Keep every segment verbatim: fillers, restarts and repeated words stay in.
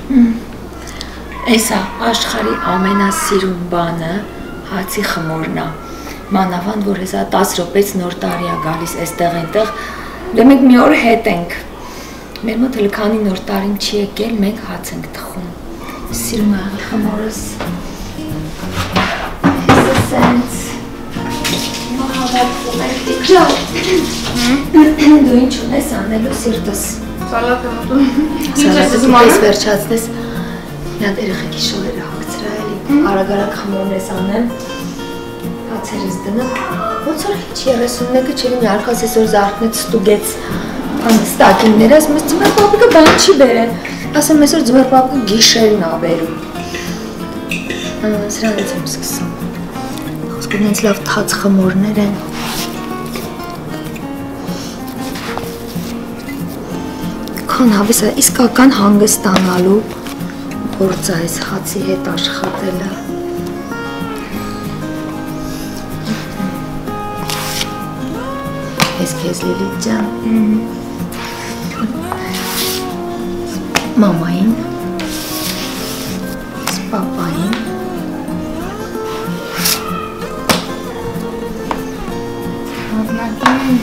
Էսա աշխարհի ամենասիրուն բանը հացի խմորն է։ Մանավանդ որ հեսա տասը րոպեից նոր տարի է գալիս այստեղ այնտեղ, դե մենք մի օր հետ ենք։ Մեր մոտ հələ քանի նոր տարին չի եկել, մենք հաց ենք թխում։ Սիրում եմ խմորս։ Հեսա սենց մահավատվում եք դիքրավ։ Դու ինչ ունես անելու սիրտս։ Սալատ եմ ուտում։ Սալատը պես վերջացնես։ Մի հատ երեխեքի շորերը հագցրա էլի, արագ-արագ խմորն ես անեմ, հացերս դնեմ, ոնց որ հիչ երեսուննեկը չէ լինի արկաս այսօր զարդնեց ստուգեց ստակինները, ասում ես ձմեր պապիկը բան չի բերեն, ասում այսօր ձմեր պապիկը գիշերն ա բերում, սրանից եմ սկսում, խոսքով նենց լավ թաց խմորներ են, քան հավես իսկական հանգստանալու գործ այս հացի հետ աշխատելը։ Ես քեզ Լիլիթ ջան։ Մամային։ Պապային։ Մամային։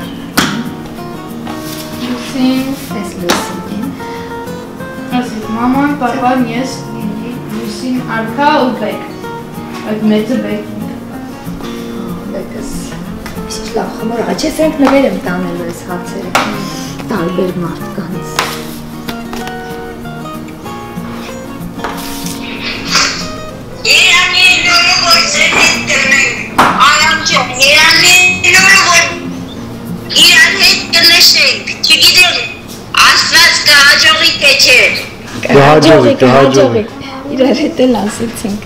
Լուսին։ Ես Լուսին։ Ասի, մաման, պապան, ես, Լուսին, արքա ու բեք։ Այդ մեծը բեք։ Բեկս։ Ինչ լավ խմոր աղա, չես ենք նվեր եմ տանելու ես հացերը, տարբեր մարդկանց։ Երանի նորը որ սերիտ տնենք, արամ չոն, երանի նորը որ իրան հետ կնշենք, չգիտեմ, ասված կհաջողի թե չեր։ Կհաջողի, կհաջողի, իրար հետ էլ ասեցինք։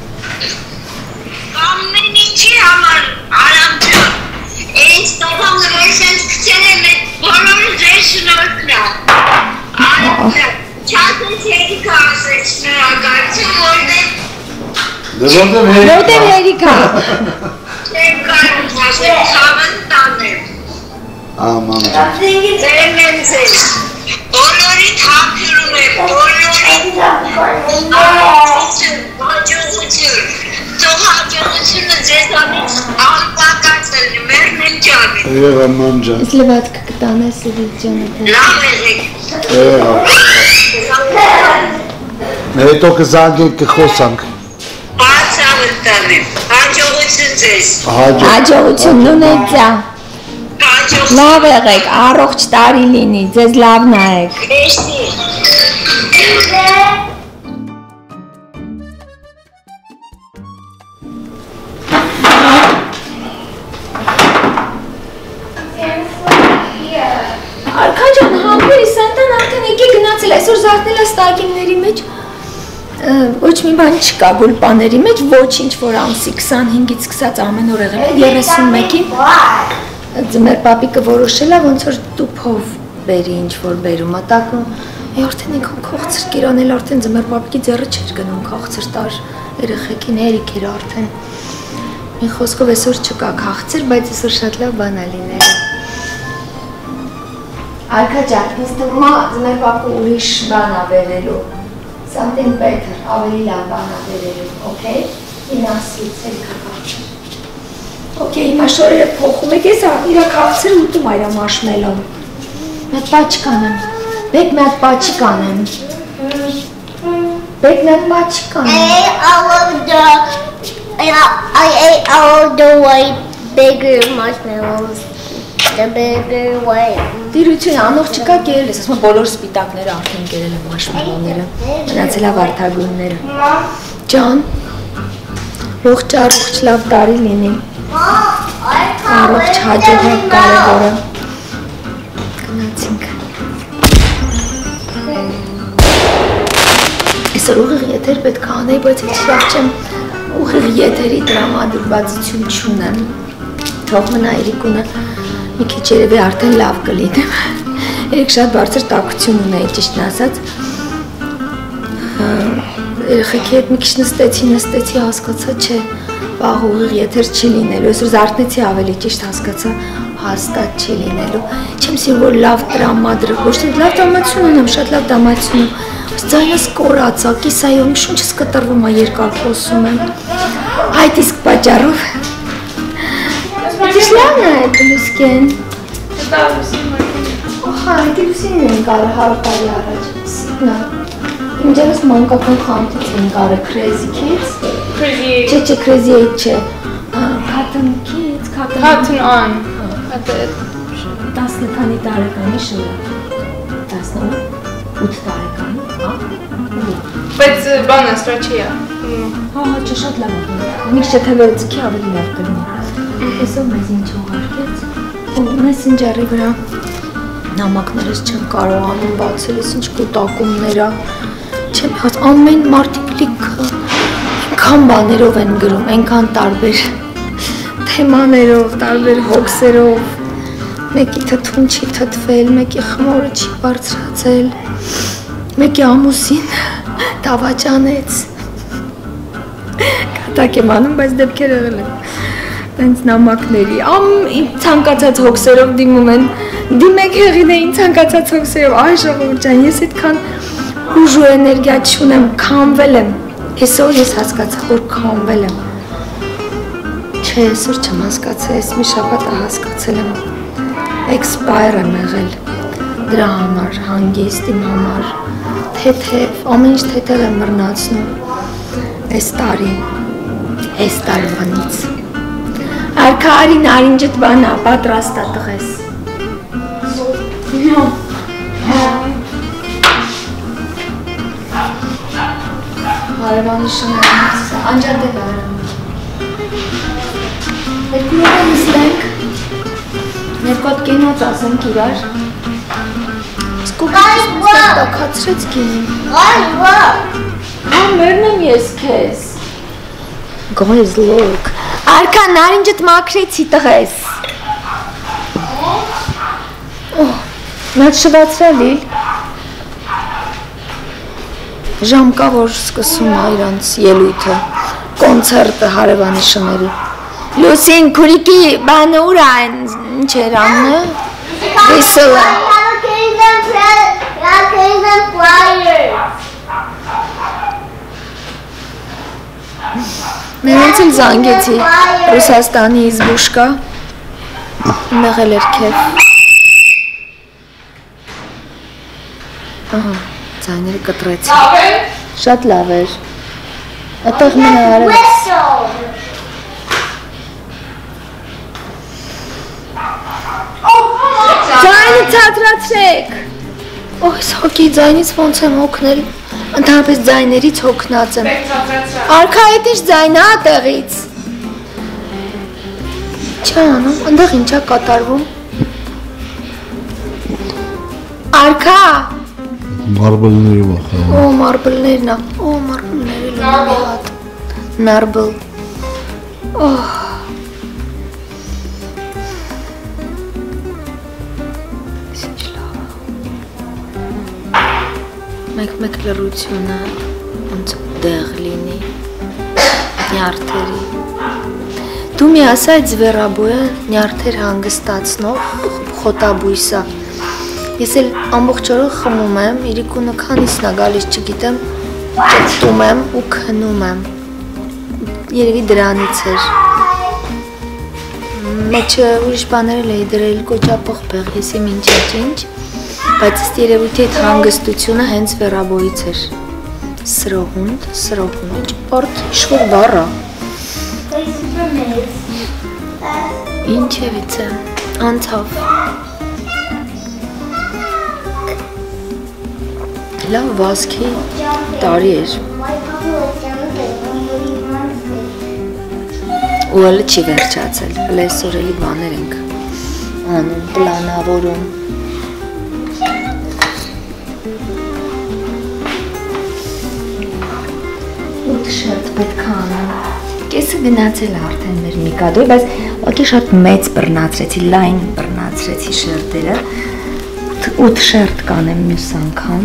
Ամեն ինչի համար, արամ չոն, այս տողանը որ սենց կցել եմ էտ բոլորը ձեր շնորհքն է, արամ չոն, չասես հերիքա ասեց շնորհակալություն, որտեղ Որտև հերիքա։ չեմ կարող ասել, ցավն տանեմ։ Աման ջան։ Ձերն եմ ձեզ, բոլորիդ հապյուրում եմ, բոլորիդ հաջողություն, հաջողություն, թող հաջողությունը ձեզանից անպակած էլ մերն եմ ջանին։ Եվ աման ջան։ Ես լվատքը կտանես Լիլիթ ջանը։ Լավ եղեք։ Հետո կզանգենք կխոսանք։ Բացավն տանեմ, հաջողություն ձեզ։ Հաջողություն նունեցա։ Հաջողություն։ Լավ եղեք, առողջ տարի լինի, ձեզ լավ նայեք։ Էշտի։ Արքա ջան, համբերի Սանտան արդեն եկե գնացել, այսօր զարդնել է ստակինների մեջ, ոչ մի բան չկա գուլպաների մեջ, ոչ ինչ որ ամսի քսանհինգից սկսած ամեն օր եղել է երեսունմեկին, ձմեր պապիկը որոշել է ոնց որ տուփով բերի ինչ որ բերում է տակում, արդեն ինքան քաղցր կերանել, արդեն ձմեր պապիկի ձեռը չէր գնում քաղցր տար, երեխեքին հերիք էր արդեն, մի խոսքով այսօր չկա քաղցր, բայց այսօր շատ լավ բան է լինել։ Արքա ջան, ինձ թվում է ձմեր պապիկը ուրիշ բան է բերելու, something better, ավելի լավ բան է բերելու, okay, ինասից հերիքա քաղցր։ Okay, հիմա շորերը փոխում եք, ես իրա քաղցրը ուտում այրա մաշմելոն։ Մի հատ պաչիկ անեմ, բեք մի հատ պաչիկ անեմ։ Բեք մի հատ պաչիկ անեմ։ I ate all of the white bigger marshmallows. The bigger white. Տիրություն, անող չկա կերել ես, ասում բոլոր սպիտակները արդեն կերել եմ մաշմելոները, մնացել է վարդագույնները։ Ջան, ողջ առողջ լավ տարի լինի։ Առողջ հաջողակ կարևորը։ Գնացինք։ Այսօր ուղիղ եթեր պետք է անեի, բայց heç լավ չեմ ուղիղ եթերի տրամադրվածություն չունեմ։ Թող մնա Էրիկունը մի քիչ երևի արդեն լավ կլինեմ։ Երեք շատ բարձր տաքություն ունեի, ճիշտն ասած։ Երեխեքի հետ մի քիչ նստեցի, նստեցի, հասկացա, չէ, Վաղ ուղիղ եթեր չի լինելու, այսօր զարթնեցի ավելի ճիշտ հասկացա, հաստատ չի լինելու։ Չեմ սիրում, որ լավ տրամադրը, ոչ թե լավ տրամադրություն ունեմ, շատ լավ տրամադրություն ունեմ, այս ձայնս կորած է, կիսայով, շունչս կտրվում է երկար խոսում եմ։ Այդ իսկ պատճառով։ Իսկ լավն է այդ լուսկեն։ Ահա, այդ լուսինն են կարը հարը տարի առաջ, սիտնա։ Իմ ջերս մանկական խանութից են կարը Crazy Kids։ Crazy Չէ, չէ, Crazy Eight չէ։ Cartoon Kids, Cartoon Cartoon on։ տասը քանի տարեկանի շնորհ։ տասնութ տարեկանի, հա։ Բայց բանը ստրաչի է։ Հա, չէ, շատ լավ է։ Մի քիչ թե վերցքի ավելի լավ կլինի։ Այսօր մեզ ինչ ուղարկեց։ Messenger-ի վրա նամակներս չեմ կարողանում բացել, ես ինչ կուտակումներ է։ Չեմ հաց ամեն մարդիկ լիքը այնքան բաներով են գրում, այնքան տարբեր թեմաներով, տարբեր հոգսերով։ Մեկի թթուն չի թթվել, մեկի խմորը չի բարձրացել, մեկի ամուսին դավաճանեց։ Կատակ եմ անում, բայց դեպքեր եղել են տենց նամակների, ամ ցանկացած հոգսերով դիմում են, դիմեք հեղինեին ցանկացած հոգսերով, այ ժողովուրդ ջան, ես այդքան ուժ ու էներգիա չունեմ, քամվել եմ, այսօր ես հասկացա, որ քամվել եմ, չէ, այսօր չեմ հասկացել, ես մի շաբաթ հասկացել եմ, expire եմ եղել, դրա համար, հանգիստ իմ համար, թեթև, ամեն ինչ թեթև եմ մռնացնում, այս տարի, այս տարվանից, Արքա արի նարինջդ բանա, պատրաստա տղես։ Հարևանի շնորհից, անջատել արեմ։ Երկու ողը նստենք, ներկոտ կենոց ասենք իրար։ Սկուպից տակացրեց կենին։ Հա, մերն եմ ես քեզ։ Guys, look. Արքա նարինջդ մաքրեցի տղես։ Մեծ շվացրել իլ։ Ժամ կա, որ սկսում է իրանց ելույթը, կոնցերտը հարևանի շների։ Լուսին, քուրիկի բանը ուր այն, ինչ էր աննը։ Վիսելը։ Նրանց էլ զանգեցի Ռուսաստանի իզբուշկա, մեղել էր քեվ։ Ահա, ձայները կտրեցի։ Շատ լավ էր։ Այդտեղ մնա արեց։ Ձայնը ցածրացրեք։ Օհ, ես հոգի ձայնից ոնց եմ հոգնել։ Ընդհանրապես ձայներից հոգնած եմ։ Արքա այդ ինչ ձայն է տեղից։ Չի անում, ընդեղ ինչա կատարվում։ Արքա։ Մարբլներով է խաղում։ Օ, մարբլներն է։ Օ, մարբլները լավ մի հատ։ Նարբլ։ Օհ։ Մեկ-մեկ լռությունը ոնց դեղ լինի նյարդերի։ Դու մի ասա այդ զվերաբույը նյարդեր հանգստացնող խոտաբույս է։ Ես էլ ամբողջ օրը խմում եմ, իրիկունը քանիսն է գալիս չգիտեմ, ճտտում եմ ու քնում եմ։ Երևի դրանից էր։ Մեջը ուրիշ բաներ էլ էի դրել կոճապղպեղ, եսի մինչեջ ինչ։ Բայց ըստ երևույթի այդ հանգստությունը հենց վերաբոյից էր։ Սրոհունդ, սրոհունդ, պորտ իշխոր բառը։ Ինչևից է, անցավ։ Լավ վազքի տարի էր։ Ու հələ չի վերջացել, հələ այսօր էլի բաներ ենք անում, պլանավորում։ Շատ պետք է անեմ։ Կեսը գնացել է արդեն մեր Միկադոյ, բայց ուղղակի շատ մեծ բռնացրեցի, լայն բռնացրեցի շերտերը։ ութ շերտ կանեմ մյուս անգամ։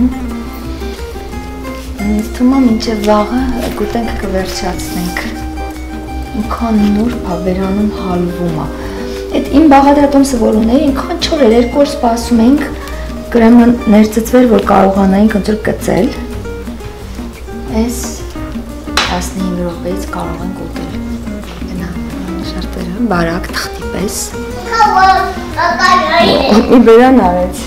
Ինձ թվում է մինչև վաղը գուտենք կվերջացնենք։ ինքան նուրբ է վերանում հալվում է։ Այդ իմ բաղադրատոմսը որ ուներ, ինքան չոր էր, երկու օր սպասում էինք կրեմը ներծծվեր, որ կարողանայինք ընտրել կծել։ Այս տասնհինգ րոպեից կարող ենք ուտել։ Գնա, շարտերը, բարակ, թղթի պես։ Մի բերան արեց։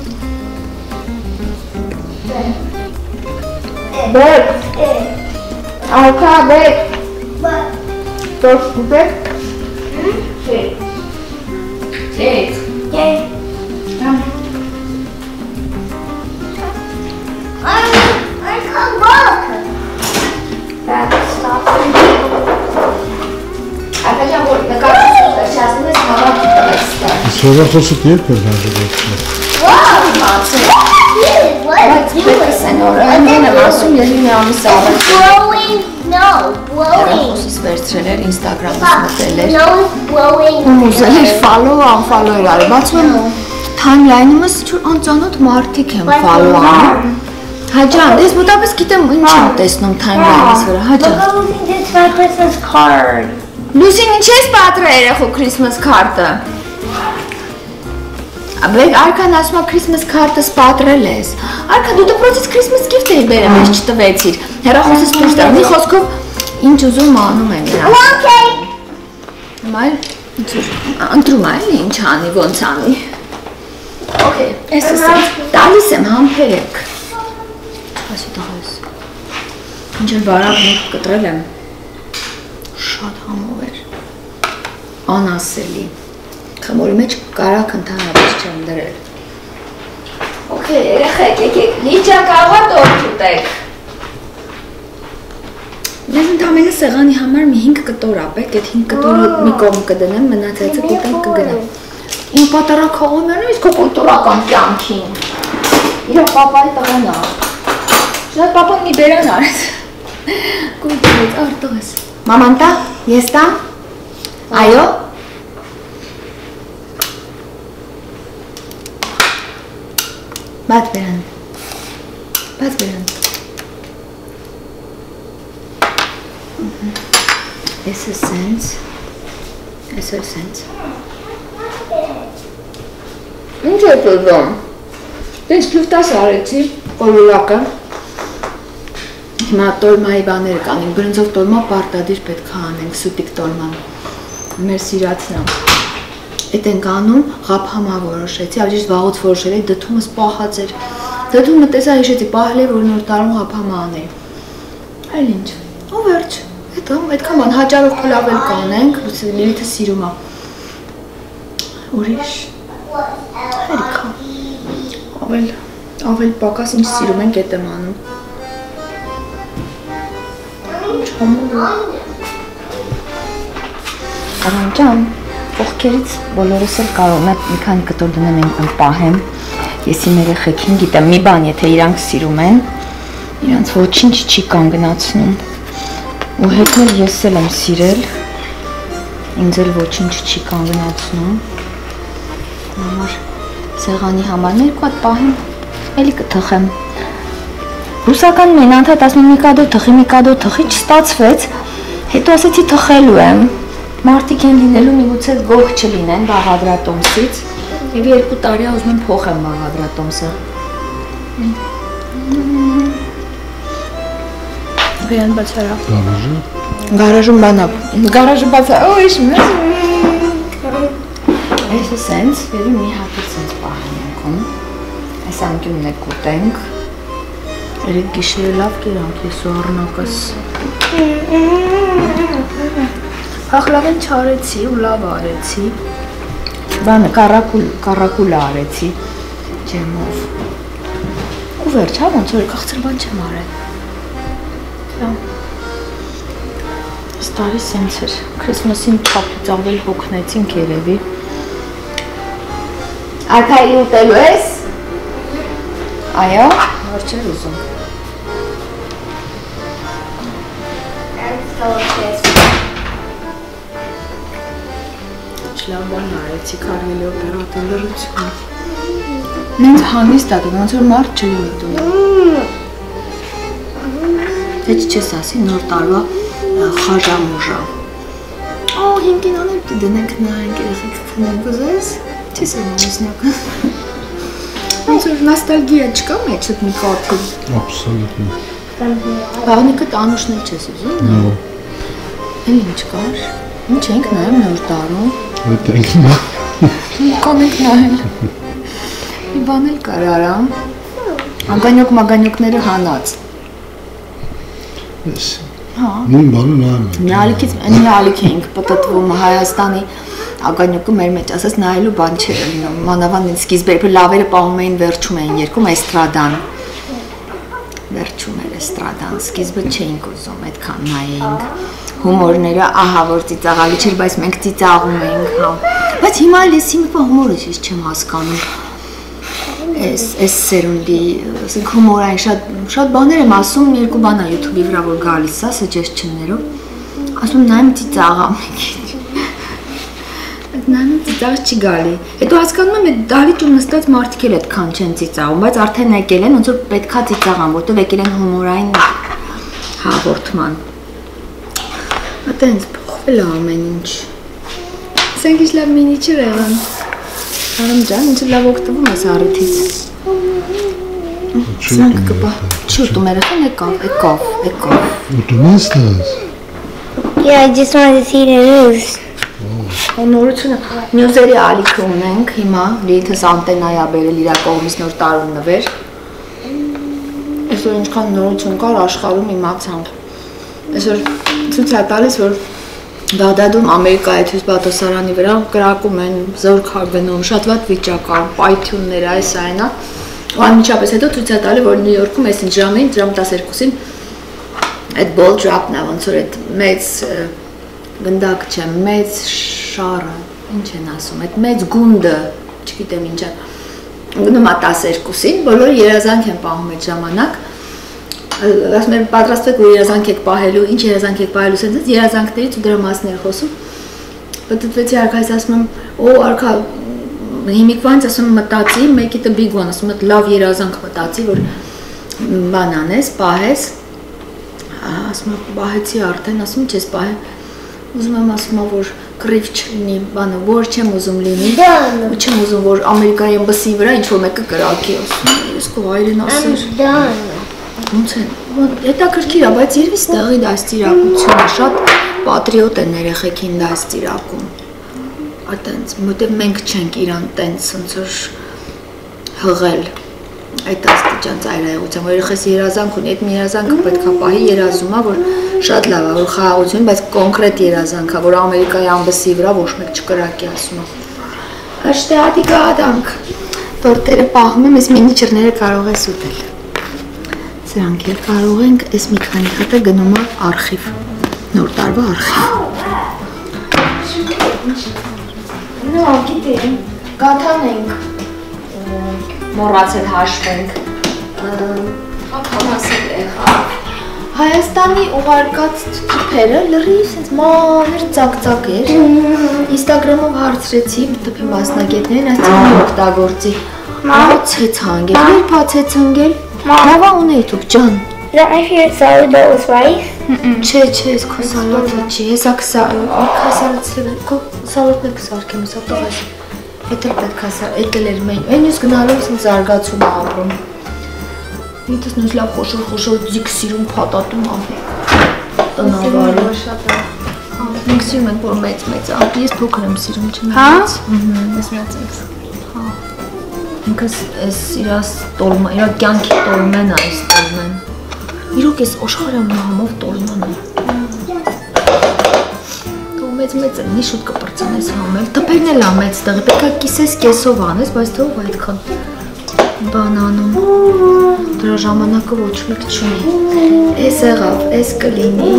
Բեք, արկա բեք, տորս բեք, շետ, շետ, I I can't walk. That stops. Արկա ջան, որ նկարում ես, ասում ես հավաքի տվեցտա։ Սովա խոսուկ երբ էր հաջողացնում։ Wow. Մացել։ What? Բայց պետք է նորը, այն եմ ասում, ես մի ամիս առաջ Blowing. No, blowing. հեռախոսից վերցրել էր, ինստագրամից մտել էր։ No, blowing. Ում ուզել էր follow, unfollow էր արել, բացում եմ timeline-ումս ինչ-որ անծանոթ մարդիկ եմ follow անում։ Հաջան, ես մոտապես գիտեմ ինչ եմ տեսնում timeline-ից վրա, հաջան։ Look, Lucy, this is my Christmas card. Լուսին ինչ ես պատրել երեխու Christmas card-ը։ Բեք Արքան ասում է Christmas card-ը պատրել ես։ Արքա դու դպրոցից Christmas gift էի բերել, ես չտվեցիր։ Հեռախոսից դուրս տար։ Մի խոսքով ինչ ուզում անում եմ իրան։ Okay. Մայր ընտրում է էլի ինչ անի, ոնց անի։ Okay, ես ասեմ, տալիս եմ համբերեք։ Ասի տղաս։ Ինչ էլ բարակ մեկ կտրել եմ։ Շատ համով էր։ Անասելի։ Խմորի մեջ կարակ ընդհանրապես չեմ դրել։ Okay, երեխեք, եկեք, լիճա կարողա տորտ ուտեք։ Ես ընդամենը սեղանի համար մի հինգ կտոր ապեք, այդ հինգ կտորը մի կողմ կդնեմ, մնացածը կուտենք կգնեմ։ Իմ պատարակ հողոմերն իսկ կուլտուրական կյանքին։ Իրա պապայի տղան է։ Շատ պապան մի բերան արեց։ Կուլտուրից արտողես։ Մաման տա, ես տա։ Այո։ Բաց բերան։ Բաց բերան։ This is sense. This is sense. Ինչ է պրոբլեմ։ Դες լուտաս արեցի, կոլուլակը։ Հիմա տորմայի բաներ կանենք, բրնձով տորմա պարտադիր պետք է անենք, սուտիկ տորման։ Մեր սիրածն է։ Էդ ենք անում, ղափամա որոշեցի, ավջիշտ վաղոց որոշել էի, դդումս պահած էր։ Դդումը տեսա հիշեցի, պահել էի, որ նոր տարում ղափամա անեի։ Այլ ինչ, ու վերջ, այդքան բան հաճարով կլավել կանենք, Լիլիթը սիրում է։ Ուրիշ, հերիքա, ավել, ավել պակաս ինչ սիրում ենք էդ եմ անում։ Արանջան, ողքերից բոլորս էլ կարող եմ մի քանի կտոր դնեմ եմ պահեմ, ես իմ երեխեքին գիտեմ մի բան, եթե իրանք սիրում են, իրանց ոչինչ չի կանգնացնում, ու հետն էլ ես էլ եմ սիրել, ինձ էլ ոչինչ չի կանգնացնում, համար սեղանի համար ներկու այդ պահեմ, էլի կթխեմ, ռուսական մեն անդհատ ասում մի կադո թխի, մի կադո թխի, չստացվեց, հետո ասեցի թխելու եմ, մարդիկ են լինելու միգուցե գող չլինեն բաղադրատոմսից և երկու տարի ուզում եմ փոխեմ բաղադրատոմսը։ Բերան բաց արա։ Գարաժը։ Գարաժում բանա։ Գարաժը բաց արա, օ, իշմ ես։ Այս է սենց, վերի մի հատուր սենց պահեն ենքում։ Այս անկյունն է կուտենք։ Երեկ գիշերը լավ կերանք ես ու առնակս։ Հախլավեն չարեցի ու լավ արեցի, բանը կարակուլ արեցի ջեմով, ու վերջ, հա ոնց որ կաղցր բան չեմ արել, ստարի սենց էր, Քրիսմասին չապից ավել հոգնեցինք երևի, Արկայի ուտելու ես, այո, որ չեր ուզում, լավ բան արեցի, կարելի օպերատոր լրություն։ Նենց հանգիստ ատում, ոնց որ մարդ չլինի տուն։ Հետ չես ասի նոր տարվա խաժամուժա։ հին կինոներ պիտի դնենք նայենք երեխեք քնենք ուզես։ Չես ամուսնակ։ Ոնց որ նոստալգիա չկա մեջդ մի կարգում։ Absolutely. Բաղնիկը տանուշներ չես ուզում։ No. Էլ ինչ կար։ Ինչ ենք նայում նոր տարում։ Այդ ենք նա։ Կանենք նայել։ Մի բան էլ կար արամ։ Անգանյոկ մագանյոկները հանած։ Ես։ Հա։ Նույն բանը նայում եմ։ Մի ալիքից մի ալիք էինք պատտվում Հայաստանի ագանյոկը մեր մեջ ասած նայելու բան չէր լինում։ Մանավանդ ինձ սկիզբը երբ լավերը պահում էին վերջում էին երկում էստրադան։ Վերջում էր էստրադան, սկիզբը չէինք ուզում այդքան նայեինք։ Հումորները ահա որ ծիծաղալի չէր, բայց մենք ծիծաղում էինք, հա։ Բայց հիմա էլ ես հիմա հումորը ես չեմ հասկանում։ Էս էս սերունդի, ասենք հումորային շատ շատ բաներ եմ ասում, երկու բան է YouTube-ի վրա որ գալիս է suggestion-ներով։ Ասում նայեմ ծիծաղամ։ Այդ նայում ծիծաղ չի գալի։ Հետո հասկանում եմ այդ դալիճում նստած մարդիկ էլ այդքան չեն ծիծաղում, բայց արդեն եկել են, ոնց որ պետքա ծիծաղան, որտեղ եկել են հումորային հաղորդման։ Այդտենց փոխվել է ամեն ինչ։ Սենք ինչ լավ մինիչեր եղան։ Արամ ջան, ինչ լավ օգտվում ես առիթից։ Սենք կպա։ Չի ուտում երեխան եկավ, եկավ, եկավ։ Ուտում ես դες։ Yeah, I just wanted to see the news. Նորությունը նյուզերի ալիքը ունենք հիմա, լիթս անտենայ ա բերել իրա կողմից նոր տարում նվեր։ Այսօր ինչքան նորություն կար աշխարհում իմացանք։ Այսօր ցույց է տալիս, որ Բաղդադում Ամերիկայի թույսպատոսարանի վրա կրակում են զորք գնում, շատ վատ վիճակ կա, պայթյուններ այս այնա։ Ու անմիջապես հետո ցույց է տալի, որ Նյու Յորքում այս ժամին, ժամ տասներկուսին այդ ball drop-ն է, ոնց որ այդ մեծ գնդակ չէ, մեծ շարը, ինչ են ասում, այդ մեծ գունդը, չգիտեմ ինչ է, գնում է տասներկուսին, բոլորը երազանք են պահում այդ ժամանակ, ասում են պատրաստվեք, որ երազանք եք պահելու, ինչ երազանք եք պահելու, սենց երազանքներից ու դրա մասներ խոսում, պատտվեցի արքայից ասում եմ, օ արքա, հիմիկվանց ասում եմ մտածի, make it a big one, ասում եմ լավ երազանք մտածի, որ բան անես, պահես, ասում եմ պահեցի արդեն, ասում եմ չես պահել, ուզում եմ ասում եմ, որ կռիվ չլինի, բանը, որ չեմ ուզում լինի, ու չեմ ուզում, որ Ամերիկայի էմբասի վրա ինչ-որ մեկը կրակի, ասում եմ, ես կո այրեն ասեր, ոնց են, հետաքրքիր է, բայց երևի ստեղի դաստիարակությունը, շատ պատրիոտ են երեխեքին դաստիարակում, այտենց, որտեղ մենք չենք իրան տենց ոնց որ հղել, այդ աստիճան ծայրահեղության, որ երեխես երազանք ունի, այդ մի երազանքը պետք է պահի երազում է, որ շատ լավ է, որ խաղաղություն, բայց կոնկրետ երազանք է, որ Ամերիկայի ամբասի վրա ոչ մեկ չկրակի ասում է։ Աշտե ադիկա ադանք, տորտերը պահում եմ, ես մինիչերները կարող ես ուտել։ Սրանք էլ կարող ենք, ես մի քանի հատը գնում է արխիվ, նոր տարվա արխիվ։ Նո, գիտեմ, գաթան ենք, մոռացել հաշվենք, ակամասել եղավ։ Հայաստանի ուղարկած թիփերը լրի սենց մանր ծակ-ծակ էր, ինստագրամով հարցրեցի տպի մասնագետներին, ասցի մի օգտագործի, աղոցեց հանգել, երբ հացեց հանգել, լավա ունեի թուկ ջան։ Not if your sourdough was rice. Չէ, չէ, ես քո սալոտը չի, ես ակսա, արքա սալոտը, քո սալոտն է կսարկեմ, սա տողես, հետ էլ պետք է սա, էտ էլ էր մեն, են ես գնալով սենց զարգացում է ապրում։ Ինտս նույնս լավ խոշոր-խոշոր ձիգ սիրում պատատում ա, տնավարը։ Մենք սիրում ենք, որ մեծ-մեծ ա, ես փոքր եմ սիրում, չեմ մեծ։ Ես մեծ ես։ Ինքս ես իրա տոլմա, իրա կյանքի տոլմեն ա ես տոլմեն։ Իրոք ես աշխարհը համով տոլման է։ Թող մեծ-մեծ է, մի շուտ կպրծանես համել, տպերն էլ ա մեծ տեղը, պետք է կիսես կեսով անես, բայց թող այդքան բանանում, դրա ժամանակը ոչ մեկ չունի, ես եղավ, ես կլինի,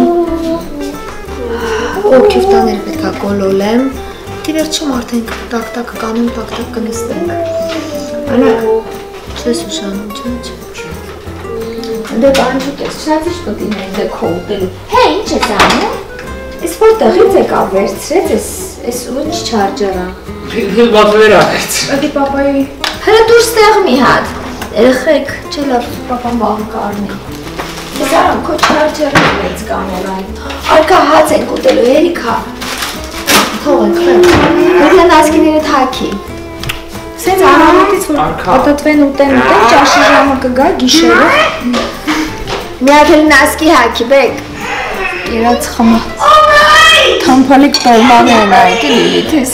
օ քյուվտաներ պետք է կոլոլեմ, դի վերջում արդեն տակ-տակ կանեմ, տակ-տակ կնստենք, անակ, չես ուշանում, չէ, չէ, դե բանջուտ ես, չնայց ես պտիներ դե քողտելու, հե, ինչ ես անում, ես որտեղից եք ավերցրեց, ես ունչ չարջարա, Ես բատվեր աղեց Ակի պապայի Հրը դուր ստեղ մի հատ Երեխեք չէ լավ պապան բաղ կարնի Ես արամ քո չարջարը մեծ կանորային Արկա հաց ենք ուտելու երիքա թողեք, խեք։ Եթե նասկիները թաքի։ Սենց առավոտից որ պատատվեն ուտեն ուտեն, ճաշի ժամը կգա գիշերը։ Մի հատ էլ նասկի հաքի, բեք։ Երաց խմա։ Թամփալիկ տոլմաներ են այք էլ իլիթես։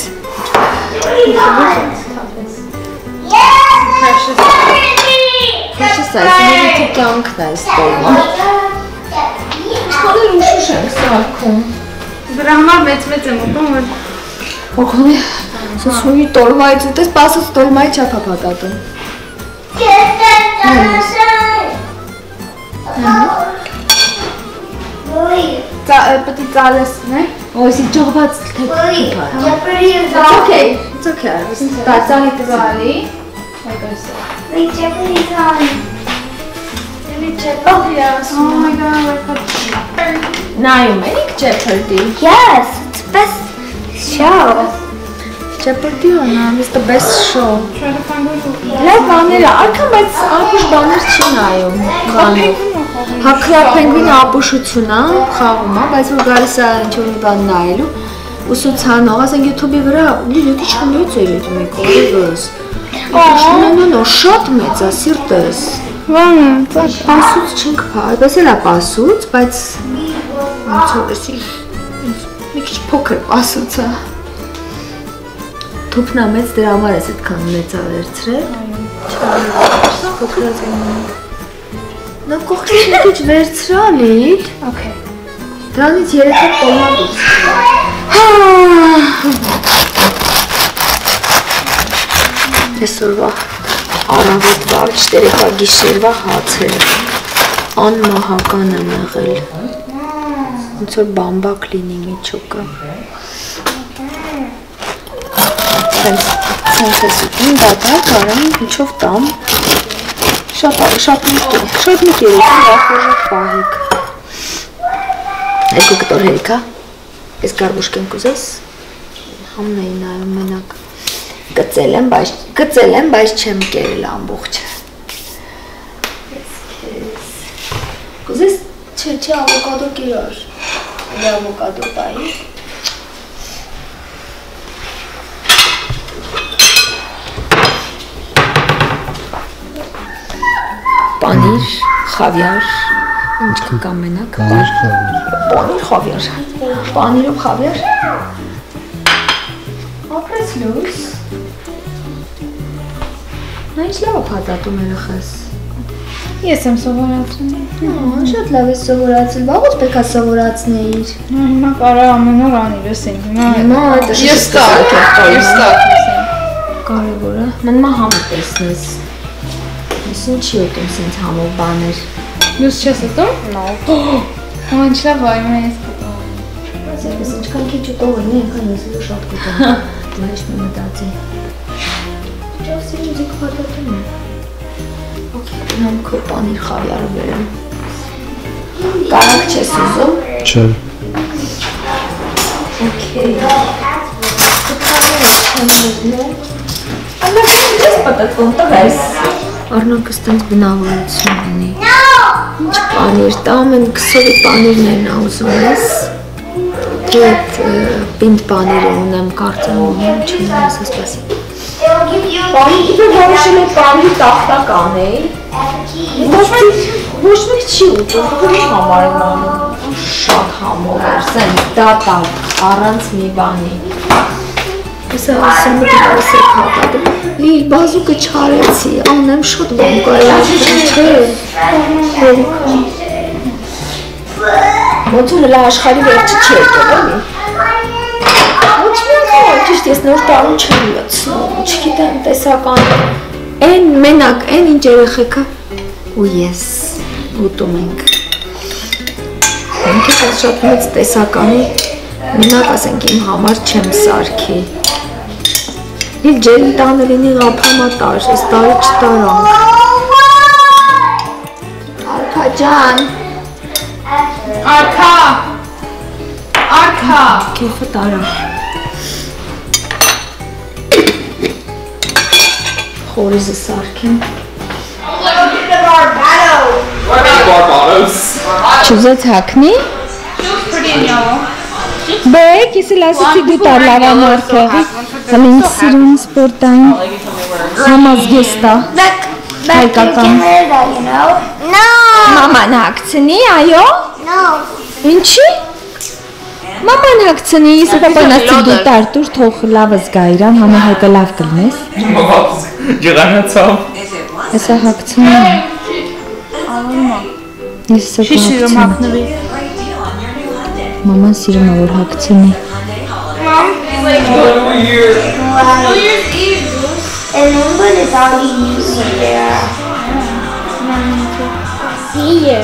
Precious size, իլիթի կյանքն է ստոլման։ Ինչքան էլ ուշուշ ենք սարքում։ Դրա համար մեծ-մեծ եմ ուտում, որ Օգոնի, սուսուի տոլմայից ուտես, պասս տոլմայի չապ հա պատատում։ պետք է ծալեսն է։ Ոյսի ճողված թեք It's okay, it's okay. Ծալի ծալի։ Oh my god, Նայում եք Jeopardy։ Yes, it's best show. Jeopardy on is the best show։ try to find out. Լավ բաները, արքան բայց ապուշ բաներ չի նայում։ Բանով։ Հա քրապենգվինը ապուշություն է, խաղում է, բայց որ գալիս է ինչ-որ մի բան նայելու, ուսուցանող, ասենք YouTube-ի վրա, լի դու չունես երետ մի կողևս։ Աշնանոնո շատ մեծ է, սիրտես։ Ո՞ն է։ Պասուց չենք փա, այդպես էլ է պասուց, բայց ոնց որ էսի մի քիչ փոքր պասուց է։ Թուփնա մեծ դրա համար էս այդքան մեծ է վերցրել։ Փոքրած է։ Նա կողքից մի քիչ վերցրալիք։ Okay. Դրանից երեք հատ տոլմա դուրս։ Այսօրվա առավոտվա, չտերեկվա գիշերվա հացերը անմահական եմ եղել։ Ոնց որ բամբակ լինի միջոկը։ Սենց ես ուտում դատակ արամ ինչով տամ։ Շատ շատ միտք է, շատ միտք է, ախորժակ պահիկ։ Երկու կտոր հերիք է, ես գարբուշկեն կուզես, համն էի նայում մենակ։ Գծել եմ, բայց գծել եմ, բայց չեմ կերել ամբողջը։ Կուզես չէ, չէ, ավոկադո կերար։ Դե ավոկադո տայի։ Պանիր, խավիար, ինչ կկա մենակ։ Պանիր, խավիար։ Պանիրով խավիար։ Ապրես լույս։ Նա ինչ լավ պատատում երեխաս։ Ես եմ սովորացնում։ Ահա, շատ լավ է սովորացել, վաղուց պետք է սովորացնեիր։ Հիմա կարա ամեն օր անիր, ասենք։ Հիմա դա Ես ստակ, ես ստակ։ Կարևոր է։ Մնա համը տեսնես։ Ես ինչի ուտում սենց համով բաներ։ Ես չես ուտում։ Նո։ Ո՞ն ինչ լավ այ ես կուտում։ Ես ինչքան քիչ ուտող լինի, այնքան ես ու շատ կուտեմ։ Մայիշ մի մտածի։ Ճոսի ինձ պատատում է։ Okay, նամ քո պանիր խավիարը վերեմ։ Կարակ չես ուզում։ Չէ։ Okay։ Չեմ ուզում։ Ալա քիչ պատատվում տղես։ Արնակը ստենց բնավորություն ունի։ Ինչ պանիր տամ են քսովի պանիրն են ուզում ես։ Այդ պինդ պանիրը ունեմ, կարծեմ ունեմ, չեմ ես ասպասի։ Պանիրը որոշել է պանիրի տախտական է։ Ոչ մեկ չի ուտում, որի համար են անում։ Շատ համով էր, սենց դատակ, առանց մի բանի։ Ես ասեմ դրս է պատատում։ Ի բազուկը չարեցի, անեմ շատ բան կարելի չէ։ Ոնց որ լա աշխարհի վերջը չի եկել, էլի։ Ոչ մի անգամ ճիշտ ես նոր տարում չեմ լցնում, չգիտեմ տեսական։ Այն մենակ, այն ինչ երեխեքը ու ես ուտում ենք։ Մենք ես շատ մեծ տեսականի մենակ ասենք իմ համար չեմ սարքի։ Իլ ջելի տանը լինի ղափամատար, ես տարի չտարանք։ Արքա ջան։ Արքա։ Արքա։ Կեֆը տարա։ Խորիզը սարքեմ։ Barbados. Չուզեց հակնի։ Pretty in yellow. Բեք, ես էլ ասեցի դու տար լավամարդը։ Հələ ինձ սիրուն սպորտային համազգեստա։ Հայկական։ No. Մաման հագցնի, այո։ No. Ինչի։ Մաման հագցնի, իսկ պապան ասի դու տար տուր, թող լավը զգա իրան, համահայտը լավ կլնես։ Ջրանացավ։ Հեսա հագցնի։ Ես սա Չի սիրում հագնվի։ Մաման սիրում է որ հագցնի։ Remember the doggy you see there? Here.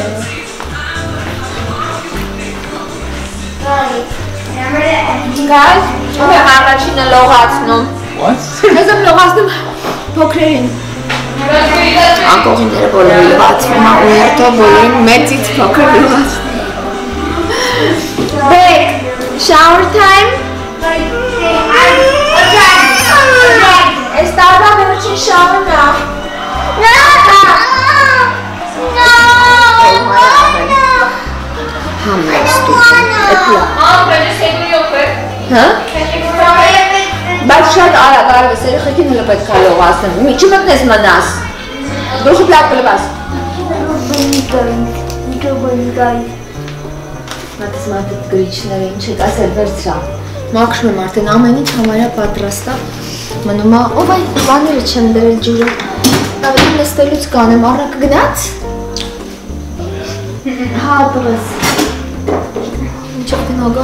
Գալ, ում եմ առաջինը լողացնում։ What? Ես եմ լողացնում փոքրերին։ Անկողինները բոլորը լվացվում է ու երթով բոլորին մեծից փոքր լվացնում։ Բեք, shower time։ Այս տարվա վերջին շաուրն է։ Համայց դուր, էպլա։ Հա? Բայց շատ արագ արագ ես երեխեքին հլը պետք է լողացնեմ, միջի մտնես մնաս, դուխը պլակ կլվաս։ Մատս մատիտ գրիչները ինչ եք ասել վերցրա, մաքրում եմ արդեն ամեն ինչ համարյա պատրաստա, մնում է, ով այն բաները չեմ դրել ջուրը, ավելի նստելուց կանեմ, առակ գնաց։ Հա, բրս, ինչով գնոգա։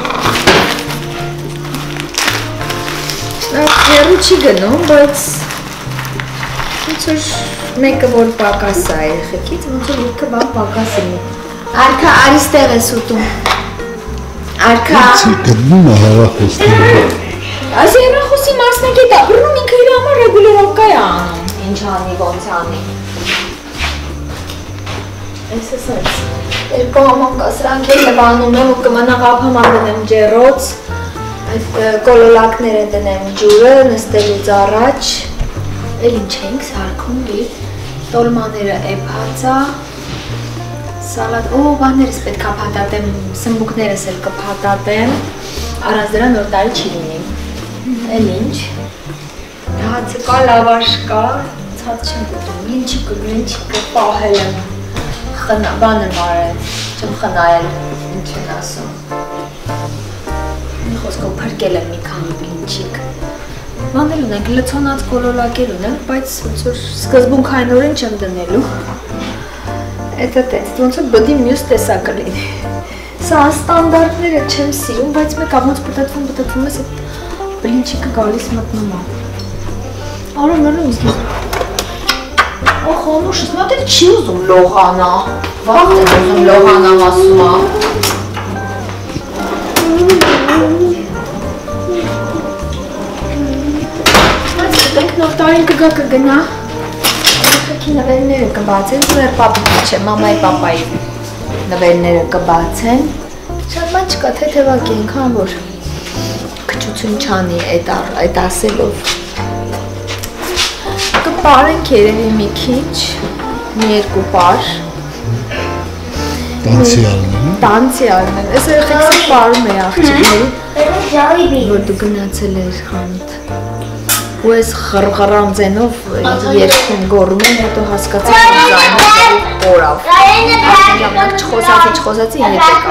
Հերու չի գնում, բայց ոնց որ մեկը որ պակաս է երեխեքից, ոնց որ լիքը բան պակաս է։ Արքա արիստեղ ես ուտում։ Արքա։ Չի գնում է հեռախոսները։ Այս հեռախոսի մասնակետ է, բռնում ինքը իր համար ռեգուլիրովկա է անում։ Ինչ անի, ոնց անի։ Այս է սենց։ Երկու համակասրանք էլ լվանում եմ ու կմնա ղափամա դնեմ ջերոց։ Այդ կոլոլակները դնեմ ջուրը, նստելուց առաջ, էլ ինչ ենք սարքում լի, տոլմաները էպացա, սալատ, օ, բաներս պետք է փաթաթեմ, սմբուկներս էլ կփաթաթեմ, առանց դրա նոր տարի չի լինի, էլ ինչ, հացը կա, լավաշ կա, ցած չեմ գտում, ինչի կգում, ինչի կպահել եմ, բան եմ արել, չեմ խնայել, ինչ են ասում, խոսքով փրկել եմ մի քանի բլինչիկ։ Բանել ունենք, լցոնած կոլոլակեր ունենք, բայց ոնց որ սկզբունքայինորեն չեմ դնելու։ Էտա տենց, ոնց որ բդի մյուս տեսակը լինի։ Սա ստանդարտները չեմ սիրում, բայց մեկը ոնց պտտվում, պտտվում ես, այդ բլինչիկը գալիս մտնում է։ Արում մերում իսկ ես։ Օ, խոնուշս, նա դեր չի ուզում լողանա։ Վաղ է ուզում լողանամ ասում է։ Նոր տարին կգա կգնա, երեխեքի նվերները կբացեն, ծուեր պապիկի չէ, մամայի պապայի նվերները կբացեն, շատ ման չկա թեթևակ ենք, հան որ կչություն չանի այդ ասելով, կպարենք երևի մի քիչ, մի երկու պար, Տանցիալն է, տանցիալն են, ես երեխեքսը պարում է աղջիկների, որ դու գնացել էր խանութ։ Ու ես խրղռան ձենով երկում գորում եմ, հետո հասկացի զայնով կորավ։ Արդեն ժամանակ չխոսացի, չխոսացի ետ եկավ։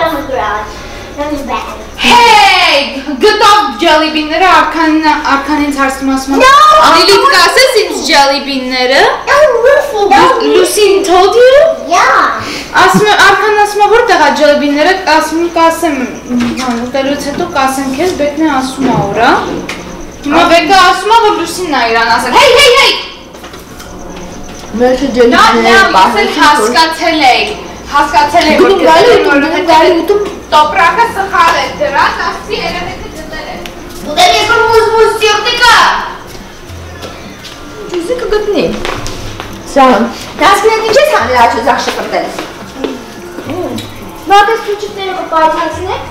Հեյ, գտավ ջելիբինները, արքան ինձ հարցնում ասում է։ Լիլիթ կասես ինձ ջելիբինները։ Lucy told you? Yeah. Արքան ասում է որտեղ է ջելիբինները, ասում կասեմ, ուտելուց հետո կասեմ քեզ, բեկն է ասում է ուրա։ Հիմա բեկը ասում է, որ Լուսինն է իրան ասել, հեյ, հեյ, հեյ։ Մերքը ջելիբինները պահել հասկացել էի, հասկացել էի, որ գտել ուտում տոպրակը սխալ է դրած, ասի երևեկը գտել է։ Ուտել եկոր մուզ-մուզ սիրտիկա։ Ջուզի կգտնի։ Սա, դասկրետ ինչ ես հանել աչու զաղ շպրտել։ Բատես պուչիկները կպայթացնեք։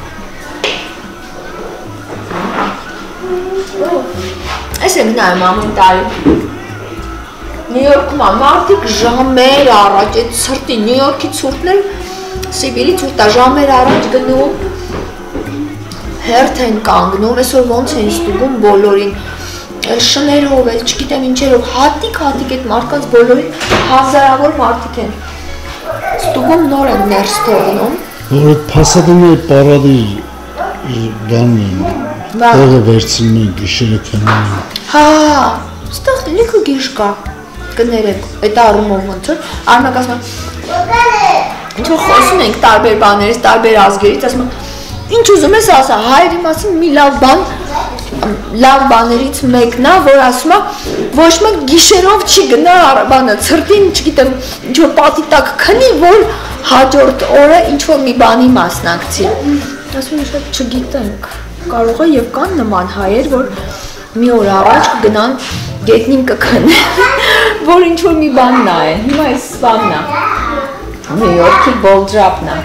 Այս ենք նայում ամեն տարի։ Նյու Յորքում մարդիկ ժամեր առաջ, այդ ցրտի Նյու Յորքի ցուրտն էլ Սիբիրի ցուրտա ժամեր առաջ գնում։ հերթ են կանգնում, այսօր ոնց են ստուգում բոլորին, շներով, չգիտեմ ինչերով, հատիկ-հատիկ այդ մարդկանց բոլորին հազարավոր մարդիկ են ստուգում նոր են ներս թողնում։ Որ այդ փասադների պարադի բանն են, տեղը վերցնում են, գիշերը քնում են։ Հա, ստեղ լիքը գիշ կա, կներեք, այդ առումով ոնց որ, Արմակ ասում է, ինչ որ խոսում ենք տարբեր բաներից, տարբեր ազգերից, ասում է, ինչ ուզում ես ասա, հայերի մասին մի լավ բան, լավ բաներից մեկն է, որ ասում է, ոչ մեկ գիշերով չի գնա բանը, ցրտին, չգիտեմ, ինչ որ պատի տակ քնի, որ հաջորդ օրը ինչ որ մի բանի մասնակցի։ Ասում եմ, շատ չգիտենք, կարող է եւ կան նման հայեր, որ մի օր առաջ կգնան գետնին կքնեն, որ ինչ որ մի բան նայեն։ Հիմա այս բանն է։ Նյու Յորքի Բոլդրապն է։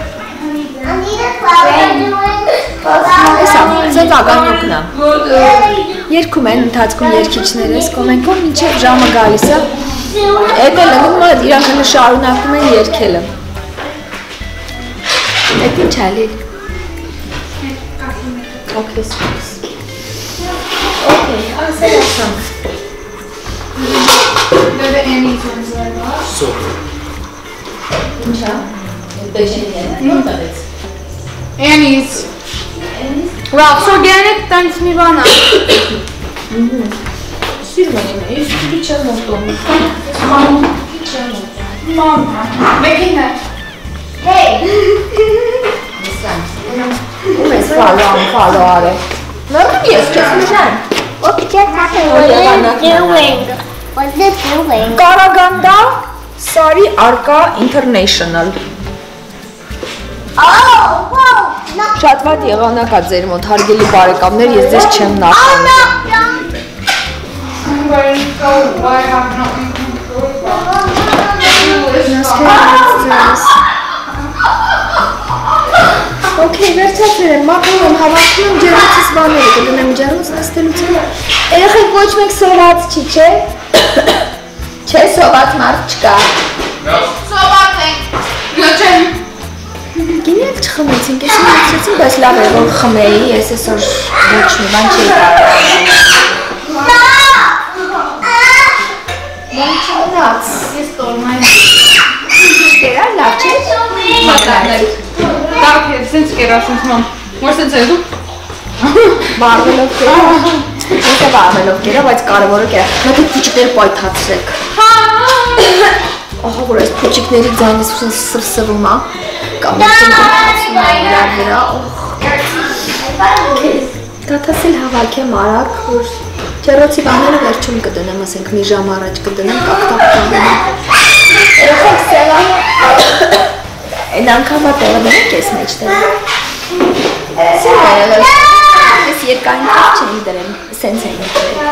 Էսա, ձեվ ագանյոկն է։ Երգում են ընթացքում երգիչները, սկոմենքում մինչև ժամը գալիս է։ Էդ էլ ընգնում է, իրանք հլը շարունակում են երգելը։ Էդ ինչ ալիլ։ Okay, space. Okay, ասել ասանք։ Դե Annie's ones are. So. Ինչա։ Բեժինն է, ո՞նց է։ Annie's. Rocks organic տանց մի բան է։ Սիրվում եմ, ես դու չեմ մոտում։ Մամ, Չեմ մոտում։ մամ, մեկին է։ Ում ես ֆալո, ֆալո արը։ Մերում ես չես մժան։ What just happened? What is it doing? What's it doing? Կարագանդա Սարի Արկա International։ Oh, whoa! No, Շատ վատ եղանակ է ձեր մոտ, հարգելի բարեկամներ, ես ձեզ չեմ oh նախանում։ no, don't. I'm going to go. Why have nothing Okay, վերջացրել եմ, մաքրում եմ, հավաքնում եմ ջերմոցից բաները, կդնեմ ջերմոց նստելուց։ Երեխեք ոչ մեկ սոված չի, չէ։ Չէ, սոված մարդ չկա։ Սոված ենք։ Նո չեմ։ Գինի էլ չխմեցինք, ես մտածեցին, բայց լավ է, որ խմեի, ես այսօր ոչ մի բան չէի կարող։ Բան չմնաց։ Ես տորմայ։ Կերա, լավ չէ։ Մատանել։ Так, սենց կերա, սենց մամ։ Որ սենց է դու։ Բարվելով կերա։ Ես է բարվելով կերա, բայց կարևորը կերա։ Մատի փուչիկները պայթացրեք։ Ահա որ այս փուչիկների ձայնից սրսվում է։ Կամ սրսվում է իրար վրա։ Դատասել հավաքեմ արագ, որ ջերոցի բաները վերջում կդնեմ, ասենք մի ժամ առաջ կդնեմ, կապտապ կդնեմ։ Երեխեք սեղանը Այն անգամ տեղը դնեք ես մեջտեղը։ Սեղանը ես երկային կապ չեն դրեմ, սենց են դրել։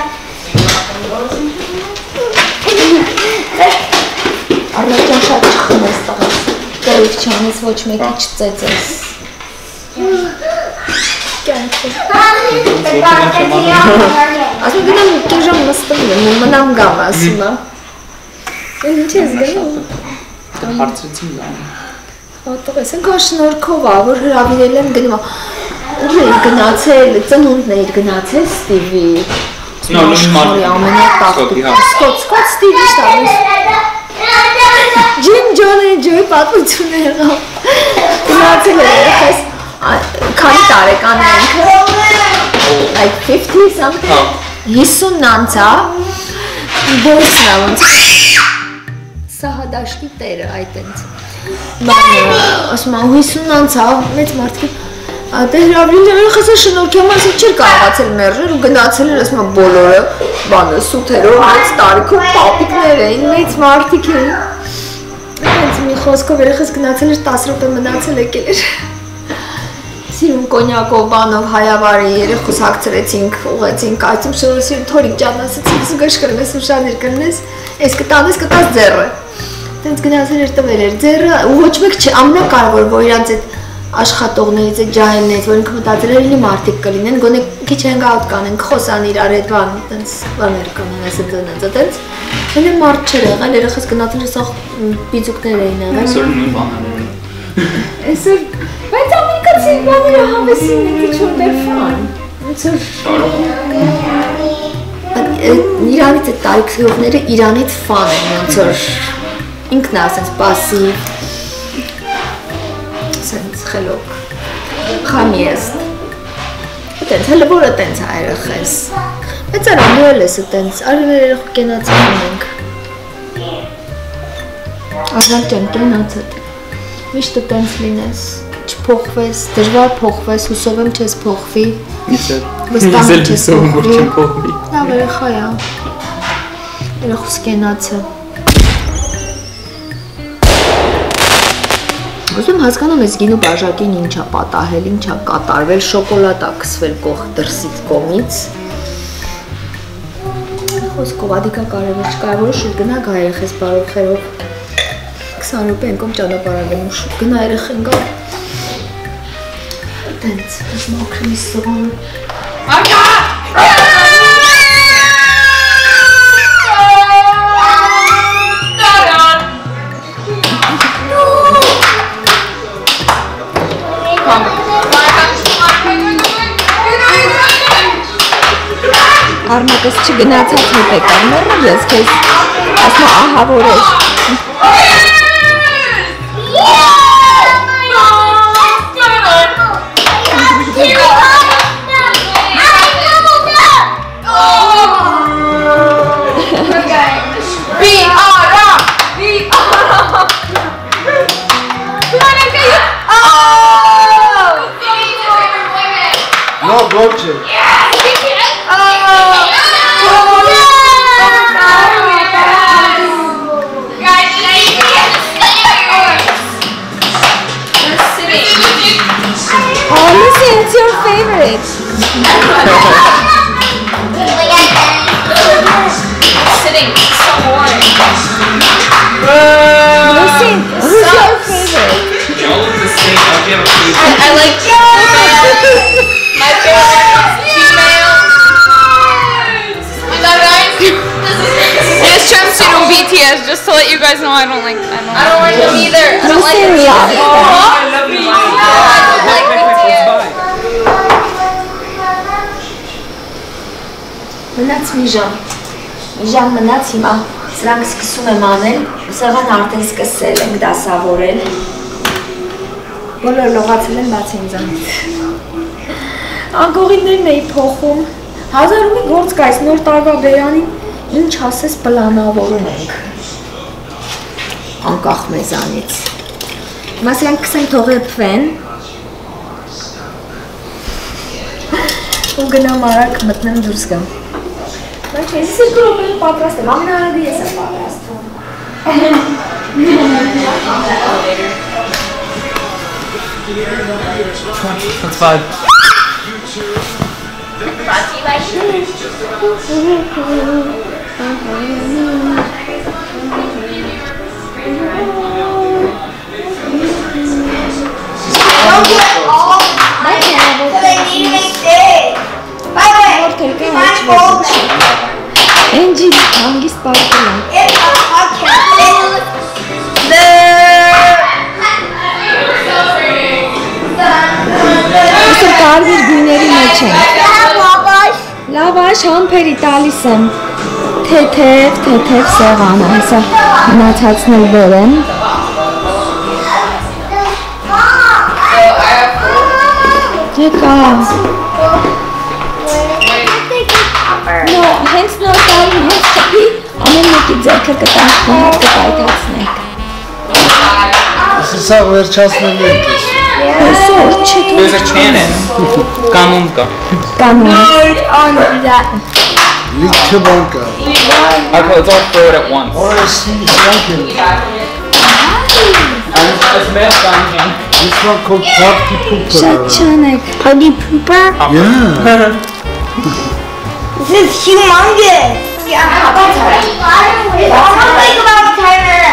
Արմեջան շատ չխմես տղաս, դերիվ չանես ոչ մեկի չծեծես։ Ասում գնամ կեր ժամ նստում եմ, մնամ գամ ասում է։ Ինչ ես գնում։ Հարցրեցին լավ։ Հատողես, ընկա շնորքով ա, որ հրավիրել եմ գնում, ուր էիր գնացել, ծնունդն էիր գնացել Ստիվի, աշխարհի ամենատախտուկ, Սկոտ, Սկոտ Ստիվի շտավես, Ջիմ Ջոնի ջոյ պատմություն է եղավ, գնացել է երեխես, քանի տարեկան է ինքը, like fifty something, հիսունն անցա, բորսն է ոնց, Սահադաշտի տերը այդ ենց, ասում եմ, հույսունն անցավ, մեծ մարդիկ, դե հրավիրել եմ երեխասը շնորհքեմ, ասել չէր կարողացել մերժել ու գնացել էր, ասում եմ, բոլորը, բանը, սութերով, մեծ տարիքում պապիկներ էին, մեծ մարդիկ էին, հենց մի խոսքով երեխաս գնացել էր, տասը րոպե մնացել եկել էր, սիրուն կոնյակով, բանով, հայավարի երեխուս հագցրեցինք, ուղեցինք, այցում շորոսիր, թորիկ ճան ասեցինք, զուգաշ կրնես, ուշանիր կրնես, ես կտանես, կտաս ձեռը, տենց գնացել էր տվել էր ձեռը, ու ոչ մեկ չի, ամենակարևոր, որ իրանց այդ աշխատողներից, այդ ջահելներից, որ ինքը մտածել էր իլի մարդիկ կլինեն, գոնե քիչ հենգաուտ կանեն, խոսան իրար այդ բան, տենց բաներ կանեն, ասել դնենց, տենց, հենե մարդ չեր եղել, երեխաս գնացել էր սաղ պիծուկներ էին եղել։ Այսօր նույն բաները։ Այսօր, բայց ամեն Անկացին բաները հավեսին մի քիչ որտեղ ֆան։ Ոնց որ Իրանից այդ տարիքողները Իրանից ֆան են, ոնց որ ինքն է ասենց պասիվ, ասենց խելոք, խամիեստ, այտենց, հələ որը տենց է երեխես, բայց արան դու էլ ես այտենց, արի մեր երեխու կենացան ունենք, Արժակ ջան կենացդ, միշտ այտենց լինես, չփոխվես, դժվար փոխվես, հուսով եմ չես փոխվի, վստահ եմ չես փոխվի, լավ երեխա է, երեխուս կենացը, Ուզում հասկանում ես գինու բաժակին ինչ է պատահել, ինչ է կատարվել, շոկոլադ է քսվել կող դրսից կողմից։ Խոսքով ադիկա կարևոր չկարևորը շուտ գնա գա երեխես բարով խերով։ քսան րոպե ընկում ճանապարհին ու շուտ գնա երեխեն գա։ Տենց, մոքրի սողան։ Արկա! Արմատս չգնացած հետ է կարմերը, ես կեզ ասմա ահավոր էր։ Բի արա, բի արա։ No, Dolce. Oh, Lucy, it's your favorite. Sitting so boring. Lucy, who's your favorite? They all look the same. I'll give a I, I like my favorite is female. I got guys. Yes, jumpsuit on B T S. Just to let you guys know, I don't like. I don't, I don't like them either. I don't like them either. I love you. I don't like B T S. Մնաց մի ժամ, մի ժամ մնաց հիմա, սրանք սկսում եմ անել, սեղան արդեն սկսել ենք դասավորել, բոլոր լողացել են բաց ինձանից, անկողիններն էի փոխում, հազարումի գործ կայս նոր տարվա բերանին, ինչ ասես պլանավորում ենք, անկախ մեզանից, հիմա սրանք կսեն թողեպվեն, ու գնամ արագ մտնեմ դուրս գամ, Բայց ես երկու րոպեում պատրաստ եմ, ամենարագը ես եմ պատրաստվում։ That's fine. Angie, hangist parkıla. Nasıl karvir günleri meçen. Lavaş hamperi talisem. Tetev, tetev sevana. Hesa naçatsnel verem. Teka. No, hence no time, hence chapi. Amen meki ձերքը կտանքն հետ կպայթացնենք։ Սա վերջացնել ենք։ Այսօր չէ դու։ There's a canon. Կանոն կա։ Կանոն։ Լիքը բան կա։ Okay, let's all throw it at once. Օրեսի սրանք են։ It's mess dungeon. This one called Party Pooper. Շատ չանեք։ Party pooper? Yeah. This is humongous. Yeah. How big about Tyler?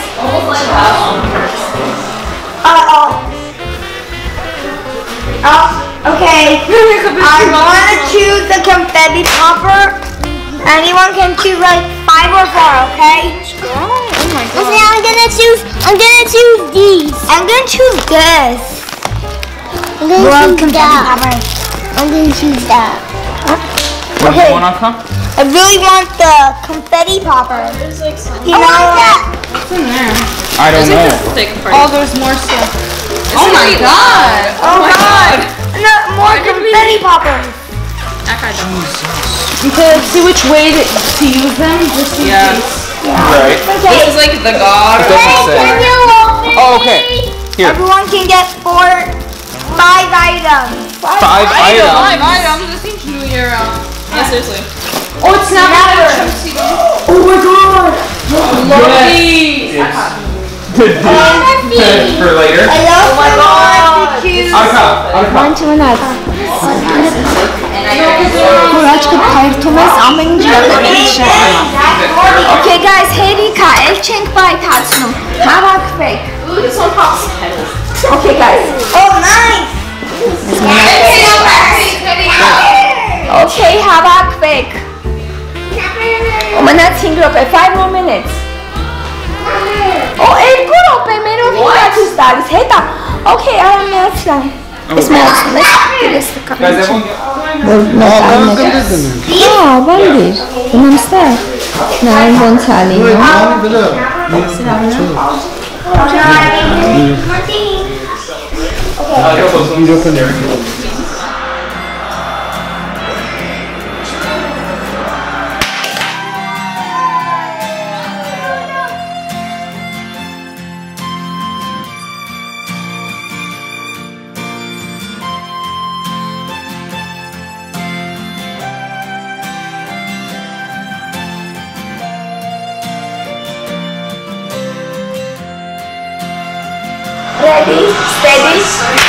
Uh oh. Oh, okay. I want to choose the confetti popper. Anyone can choose like five or four, okay? Oh my god. Listen, I'm gonna choose. I'm gonna choose these. I'm gonna choose this. I'm gonna choose that. I'm gonna choose that. What do Okay. you want, Anka? I really want the confetti popper. You know that? What's in there? I don't know. Oh, there's more stuff. Oh my god! Oh my god! No, more confetti poppers. Because see which way to, to use them, just in Yeah. case. Right. Okay. is like the god. It Hey, doesn't say. can you open Oh, me? okay. Here. Everyone can get four, five items. Five items. Five items. This seems New Year. Yeah, seriously. Oh, it's not Never. that chunky. Oh my god! Lucky. For later. I love my god! Choose. Anka, Anka. Մանչ մնաց։ Որ աչքը փայրթում ես ամեն ինչ գտնում շատ։ Okay guys, հերիքա, էլ չենք պայթացնում։ Հավաքվեք։ Okay guys. Oh, nice! Okay, հավաքվեք։ Ու մնաց հինգ րոպե, five more minutes։ Օ, երկու րոպե, մերով հիմա ցույց տալիս, հետա։ Okay, արամ միացրան։ Ես միացնում ես, դերես տկա։ Guys, everyone get... Ահա, բանդիր, ունեմ ստեղ։ Նայեմ ոնց ալի։ Ready, steady.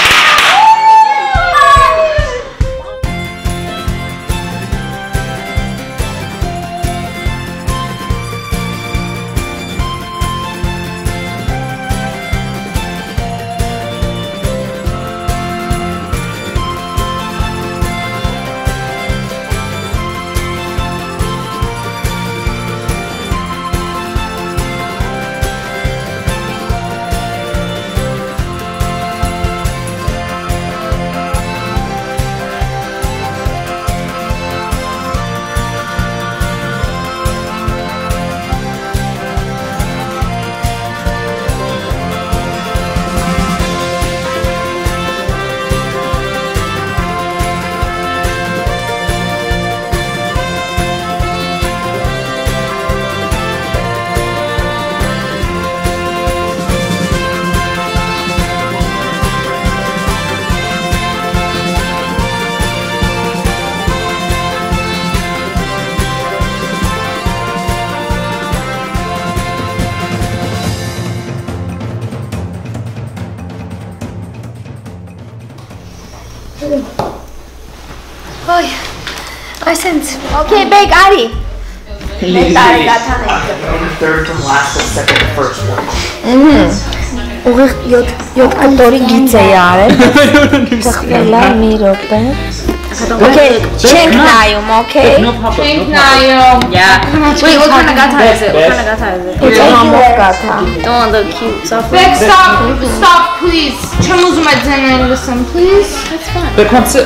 Oy, այսենց, okay, beg, արի։ Տարի գաթան Third from last and second to first one. ենք։ Ուղիղ յոթ կտորի գիծ էի արել։ Թխվելա մի րոպե։ Okay, չենք նայում, okay։ No pop-up. Thank Nayo. Yeah. Wait, what kind of gata is it? What kind of gata is it? It's a համով գաթա։ Don't want the cute stuff. Beck, stop. Stop, please. Չեմ ուզում այդ ձայնը լսեմ, please. But come sit.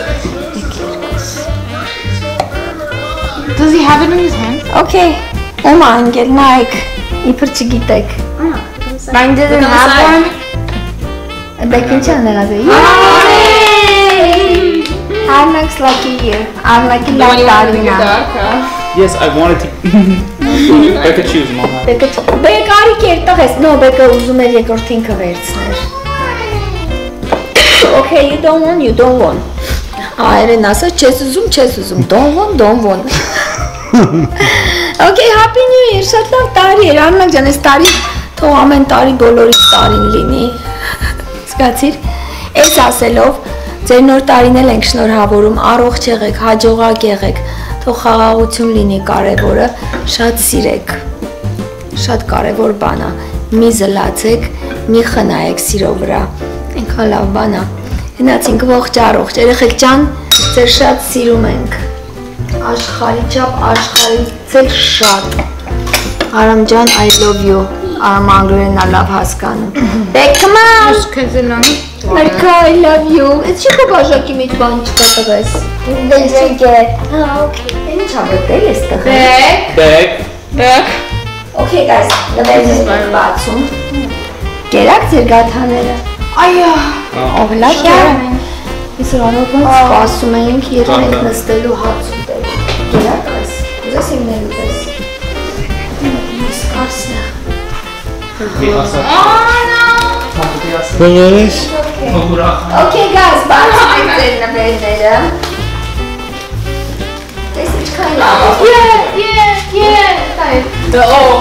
Does he have it in his hand? Okay, ում անգել նայք, իբր չգիտեք։ Mine didn't Look on the have side. one. Բեք ինչ անեղած է։ Arnak's lucky year, Arnaki լավ տարին է։ Yes, I wanted to. Becca choose, Mama. Բեկը բեք արի կերտող ես, no, բեկը ուզում էր երկրորդին կվերցներ։ Okay, you don't want, you don't want։ Այրեն ասա, չես ուզում, չես ուզում, don't want, don't want։ Okay, happy new year, շատ լավ տարի էր, Արնակ ջան, այս տարի թող ամեն տարի բոլորից տարին լինի։ Զգացիր, այս ասելով, ձեր նոր տարին էլ ենք շնորհավորում, առողջ եղեք, հաջողակ եղեք, թող խաղաղություն լինի կարևորը, շատ սիրեք, շատ կարևոր բան է, մի զլացեք, մի խնայեք սիրո վրա, այնքան լավ բան է, գնացինք ողջ առողջ, երեխեք ջան, ձեր շատ սիրում ենք, աշխարհի չափ աշխարհից էլ շատ, Արամ ջան, I love you, Արմանգրենա լավ հասկանում։ Բեք, come on։ Քեզելանի։ Marika, I love you. It's չի բաժակի մեջ բան չկա տղես։ Դեսիկ է։ Հա, okay։ Ինչ ավտել ես տղա։ Բեք։ Back. Բեք։ Okay, guys, նվերն է բացում։ Գերակ ձեր գաթաները։ Այո։ Ովլակ է։ Ես րանոքն սպասում էինք երեք նստելու հաց ուտելու։ Գերակ ես։ Ուզես իմ ներուտես։ Ես կարսնա։ Բերես։ Okay, guys, բացում ենք ձեր նվերները։ Տես ինչքան լավ է։ Yeah, yeah, yeah. Oh.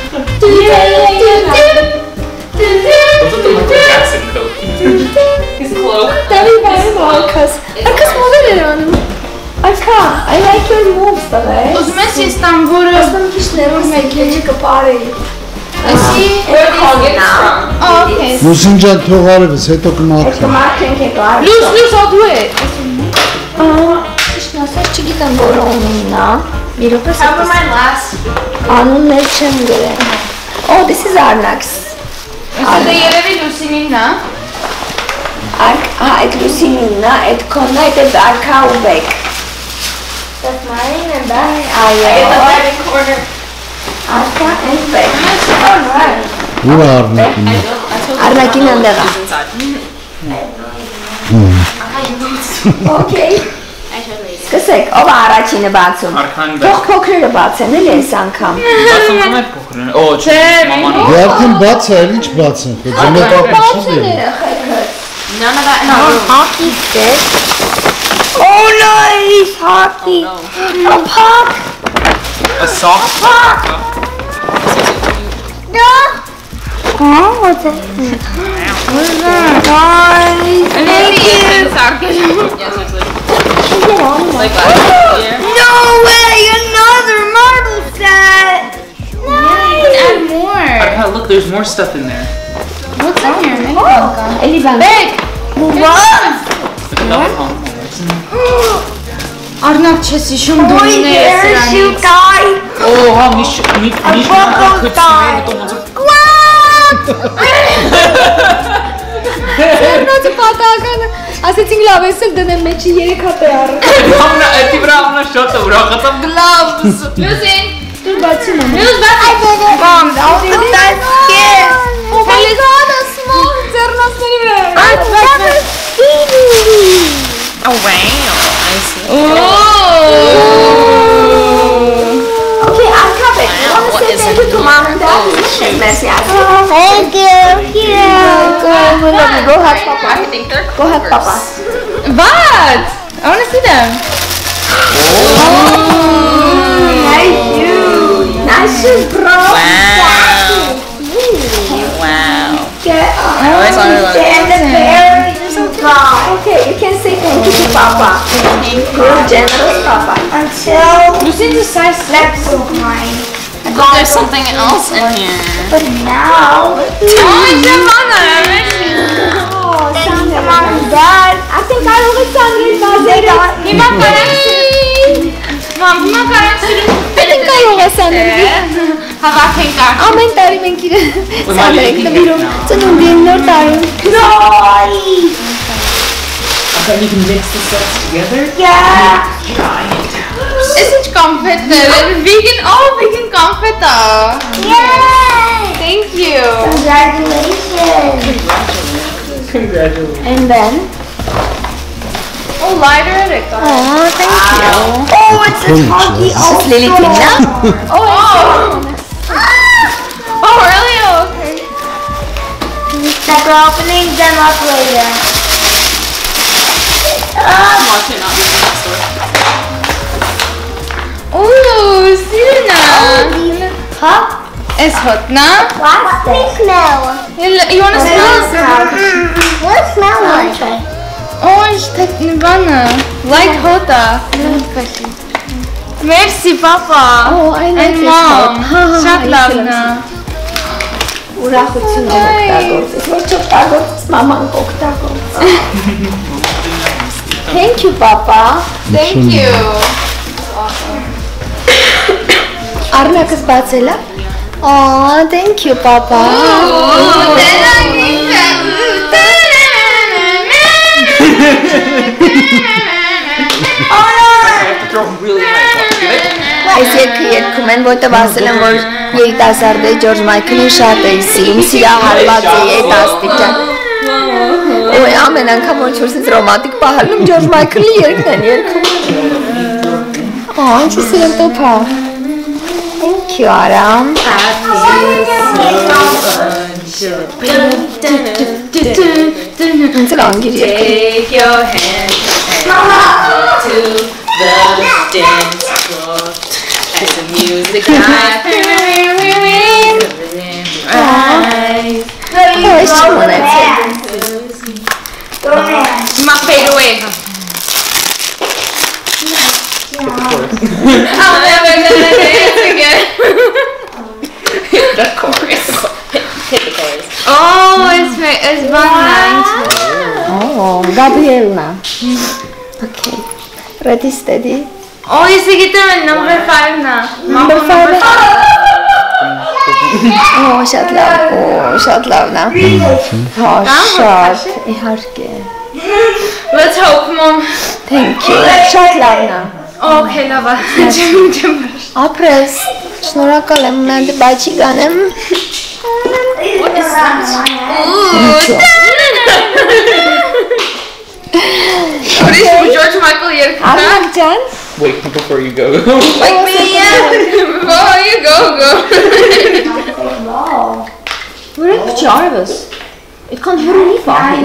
What's with the Michael Jackson coat? His cloak. Տարի բարի մալքաս։ Արկաս մոդել էր անում։ Արկա, I like your moves, տղե։ Ուզում ես ես տամ որը։ Ոստամ քիչ ներում մեկ եջի կպարեի։ Այսի։ Where the hell get from? Okay. Լուսին ջան թող արևս, հետո կմարթի։ Կմարքենք եք արի։ Լուս, լուս, I'll do it. Իշն ասած չգիտեմ որը ունին նա։ Մի րոպե Cover my last. անուններ չեմ գրել։ Oh, this is Arnax։ Դա երևի լուսինին նա։ Արկ, հա, այդ լուսինինն է, այդ կոնն է, այդ արքա ու բեք։ That's mine and that. Այո։ corner. Արքա and բեք։ Ու արնակին։ Արնակին ընդեղ է։ Okay։ Սկսեք, ով է առաջինը բացում։ Արքան բեք։ Թող փոքրերը բացեն, էլի այս անգամ։ Բացում եմ փոքրն։ Օ, չէ, մաման։ Դե արդեն բաց է, ինչ բաց է։ Ձմե կապը չի Բացեն դեր։ երեխեքը։ None of that in our room. Hockey stick. Oh, nice hockey. A puck. A soft. Oh, what's that? What is that? Nice. Maybe it's Yes, actually. Like last year. No way, another marble set. Nice. Add more. Arkan, look, there's more stuff in there. What's in here? Էլի բան։ Բեք. Look at that one. Արնակ չես հիշում դու Boy, ուներ ես parachute սրանից։ guy. Oh, ha, mich, mich, mich, buckle mich, tie. Ձեռնոցը պատահական ասեցինք լավ ես էլ դնեմ մեջի երեք հատ է առը։ Համնա, էդի վրա ամնա շոտը վրա խտամ գլավս։ Լուսին։ Դուր բացի մամա։ Լուս բաց։ Bom, I'll do That's good. Oh my god, a small ձեռնոցների վրա։ I've never seen these. Oh, wow. I see. Oh. Okay, I'll cover it. You want to say thank you to mom and dad? Merci. Thank you. Yeah. Go, we love you. Go hug I papa. think they're Go hug papa. What? I want to see them. Nice shoes. Nice shoes, bro. Wow. Get I always wanted one of and the those. bear. Okay, you can say thank you to papa. You're generous, papa. Until Lucin's a size that's so mine. But there's something else in here. But now. Oh, it's your mama. Oh, thank you, mom and dad. I think I always found it. They got me. Հիմա կարան Մամ, հիմա կարան սիրում Պետք է ողես անել։ Հաղաքեն կար Ամեն տարի մենք իրը սարեք նվիրում ծնունդին նոր տարին։ Nice. Okay, you can mix the sets together. Yeah. Ես ինչ կամպետ է, vegan, oh, vegan կամպետ է Yay. Thank you Congratulations. Congratulations. And then Oh, lighter է կա Oh, thank you. Oh, it's a hockey also. Lilitin na? Oh, oh, really? Oh, okay That we're opening them up later. I'm watching on the next door. Oh, Sina Huh? It's hot, na? What's the smell? You you wanna smell? What smell like? Oh, it's Nirvana. Like hota. Merci, Papa. Oh, I like And this Mom. part. Շատ լավն է։ Ուրախություն օգտագործես։ Ոչ օգտագործես, մաման կօգտագործի։ Thank you, papa. Thank you. Արնակս բացելա։ Oh, thank you, Papa. Այս երկը երկում են, որտև ասել են, որ երիտասարդը Ջորջ Մայքլին շատ է սիրում, սիրահարված է երիտասարդը։ Ոյ, ամեն անգամ որ չորսից ռոմանտիկ պահալում Ջորջ Մայքլի երկն են երկում։ Ահա, ինչի սիրեմ տոփա։ Thank you, Aram. It's a long video. Take your hand to the dance floor as the music dies. Oh, it's too much. My fade away. I'm never gonna dance again. The chorus. Hit the chorus. Oh, it's it's one night. Oh, Gabrielna. Okay. Ready, steady. Oh, you see, get them number five now. Number five. Oh, շատ լավ, oh, շատ լավ նա։ Հա, շատ, իհարկե։ Let's hope, Mom. Thank you. Շատ լավ նա։ Okay, լավ, չեմ չեմ։ Ապրես, շնորհակալ եմ, մենք բաչի գանեմ։ What is George Michael երկը։ Արմակ ջան։ Wait before you go. Like me, yeah. Before you go, go. Ուրեք չարվես։ Այդքան հորունի պահի։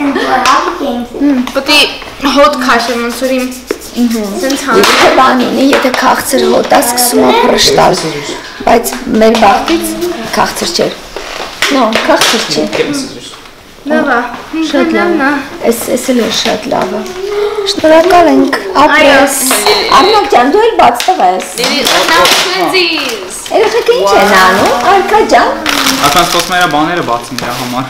Պտի հոտ քաշեմ ոնցուրիմ։ Սենց հան։ Եթե բան ունի, եթե քաղցր հոտ է, սկսում է փռշտալ։ Բայց մեր բախտից քաղցր չէր։ No, քաղցր չէ։ Լավ է։ Շատ լավ է։ Էս էս էլ է շատ լավ է։ Շնորհակալ ենք, ապրես։ Արմակ ջան, դու էլ բաց տղես։ Twinsies. Երեխեք ինչ են անում, Արկա ջան։ Ասած կոսմերա բաները բացում իրա համար։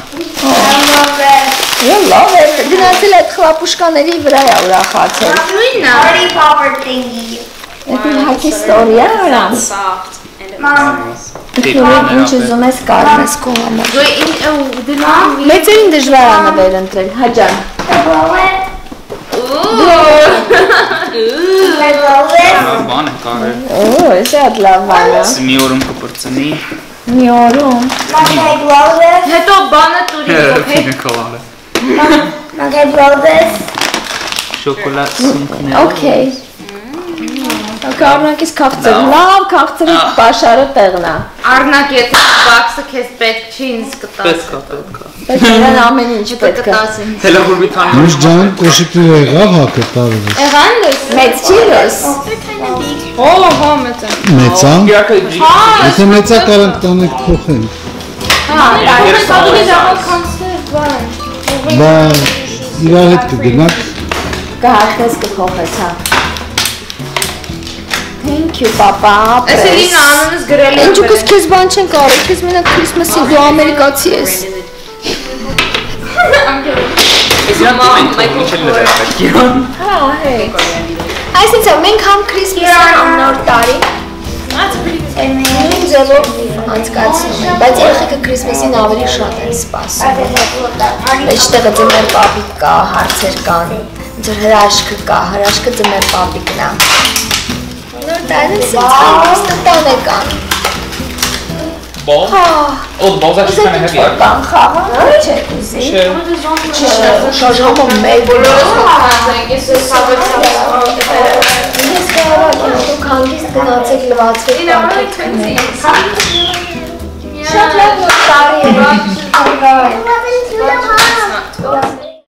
Եվ լավ է, գնացել այդ խլապուշկաների վրա է ուրախացել։ Նույնն է։ Party popper thingy. Այդ իհարկե ստորի է արամ։ Soft and Mom. Դուրին ինչ ուզում ես կարում ես քո համար։ Դու ին դնում Մեծերին դժվար է նվեր ընտրել, հա ջան։ Blow it. Բան է կարել։ Օ, շատ լավ բան է։ Մի օրում կպրծնի։ Մի օրում։ Mom, can I blow this? հետո բանը տուրի, okay։ Կոլալը։ Mom, can I blow this? Շոկոլադ սունկներ։ Okay։ Կարնակից քաղցր, լավ քաղցրի պաշարը տեղն է։ Արնակ եթե բաքսը քեզ պետք չի ինձ կտաս։ Պետք է, պետք է։ Բայց նրան ամեն ինչ պետք է։ Կտասին։ Հելա որ մի քանի Ինչ ջան, կոշիկներ եղավ հակը տարվես։ Եղան լույս։ Մեծ չի լույս։ Օ, հա մեծ է։ Մեծան։ Իրակը Եթե մեծա կարանք տանենք փոխենք։ Հա, դա ավելի լավ կանցներ բան։ Բա իրար հետ կգնաք։ Կհատես կփոխես, հա։ Thank you, papa. Այս էլի անունս գրել եմ։ Ինչու կս քեզ բան չեն կարել, քեզ մենակ Քրիսմասին դու ամերիկացի ես։ Հա, հեյ։ Այսինքն մենք համ Քրիսմասը համ նոր տարի նույն ձևով անցկացնում ենք, բայց երեխեքը Քրիսմասին ավելի շատ են սպասում։ Մեջտեղը ձմեր պապիկ կա, հարցեր կան, ձեր հրաշքը կա, հրաշքը ձմեր պապիկն է։ Նոր տարին սենց հանգիստը տանեկան։ Ball? Հա, Oh, the ball's actually kind of heavy. բան խաղա, չեք ուզի։ Չէ։ Շարժումը մեր բոլորս Ես սավեց Ես կարողակ եմ, դուք հանգիստ գնացեք լվացվեք պանքեք քնեք։ Շատ լավ նոր տարի է։